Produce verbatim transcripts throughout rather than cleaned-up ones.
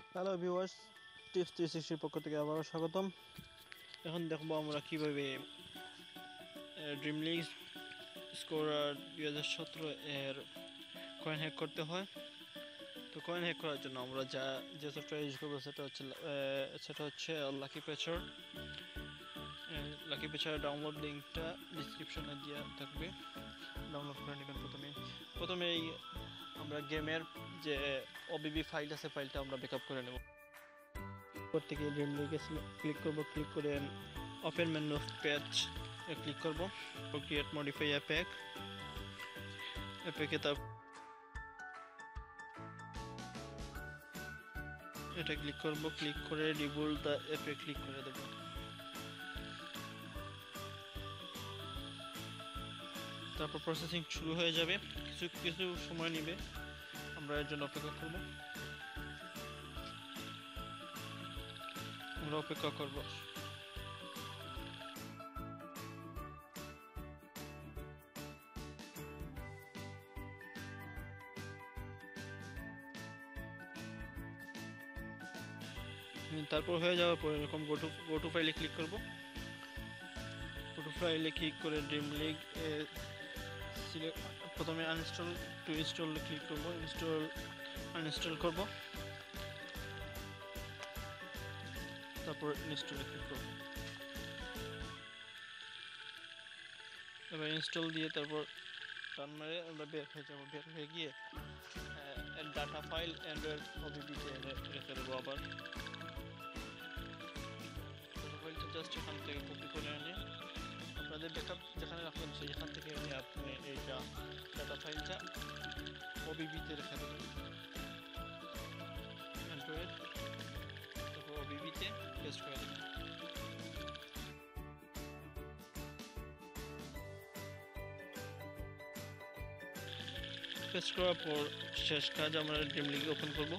Hello viewers, tips three সিক্সটির পক্ষ থেকে আবারও স্বাগতম। এখন দেখবো আমরা কীভাবে ড্রিম লিগ স্কোরার দুই হাজার সতেরো এর কয়েন হ্যাক করতে হয়। তো কয়েন হ্যাক করার জন্য আমরা যা যে সফটওয়্যার ইউজ করবো সেটা হচ্ছে সেটা হচ্ছে লাকি পেচার। লাকি পেচারের ডাউনলোড লিঙ্কটা ডিসক্রিপশনে দেওয়া থাকবে, ডাউনলোড করে নেবেন। প্রথমে প্রথমেই আমরা গেমের যে ওবিবি ফাইল আছে ফাইলটা আমরা ব্যাকআপ করে নেব। উপর থেকে ড্রিম লিগে ক্লিক করব, ক্লিক করে ওপেন মেনু পেজ ক্লিক করব, ক্রিয়েট মডিফাই অ্যাপেক অ্যাপেকে তার এটা ক্লিক করব, ক্লিক করে রিবুল দ্য অ্যাপে ক্লিক করে দেব। তারপর প্রসেসিং শুরু হয়ে যাবে, কিছু কিছু সময় নেবে, আমরা এর জন্য অপেক্ষা করব আমরা অপেক্ষা করব তারপর হয়ে যাওয়ার পর এরকম গো টু গো টু ফাইলে ক্লিক করব। গো টু ফাইলে ক্লিক করে ড্রিম লিগ প্রথমে আনইনস্টল টু ইনস্টল ক্লিক করব, ইনস্টল আনইনস্টল করব, তারপর ইনস্টলে ক্লিক করব। এবার ইনস্টল দিয়ে তারপর রান মেরে আমরা বের হয়ে যাবো। বের হয়ে গিয়ে ডাটা ফাইল অ্যান্ড্রয়েড ওবিবিতে রেখে দেবো। আবার ডাটা ফাইলটা জাস্ট এখান থেকে কপি করে এনে আপনাদের ব্যাকআপ যেখানে রাখবেন সেখান থেকে এনে আপনি এইটা ডাটা ফাইলটা ওবিবিতে রেখে দেবেন। অ্যান্ড্রয়েড তারপর ওবিবিতে পেস্ট করে দেবেন। পেস্ট করার পর শেষ কাজ, আমরা ড্রিম লিগ ওপেন করব।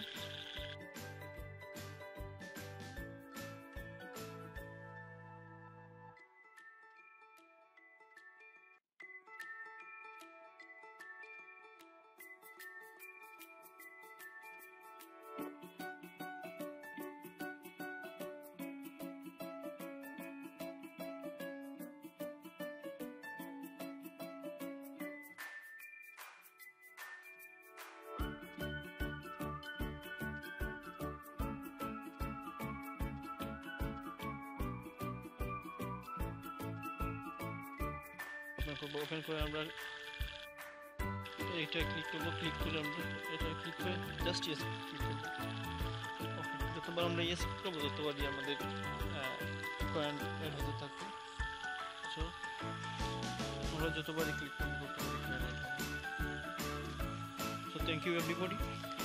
ওপেন করে আমরা এটা ক্লিক করব, ক্লিক করে আমরা এটা ক্লিক করে জাস্ট ইয়েস ক্লিক করব। ওকে, যতবার আমরা ইয়েস করবো ততবারই আমাদের কয়েন এড হতে থাকবে। সো আমরা যতবারই ক্লিক করবো ততবারই কয়েন এড হবে। So thank you everybody.